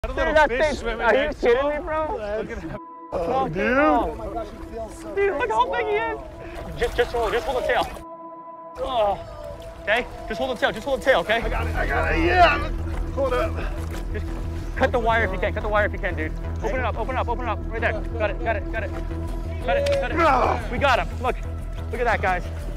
Got a little fish swimming Are there. you kidding me, bro? Look at that. Oh, dude. Oh my gosh, he feels so Dude, look how big he is. Just hold the tail. Oh. Okay, just hold the tail, okay? I got it, yeah. Hold up. Just cut the wire if you can, dude. Open it up, right there. Got it. We got him, look at that, guys.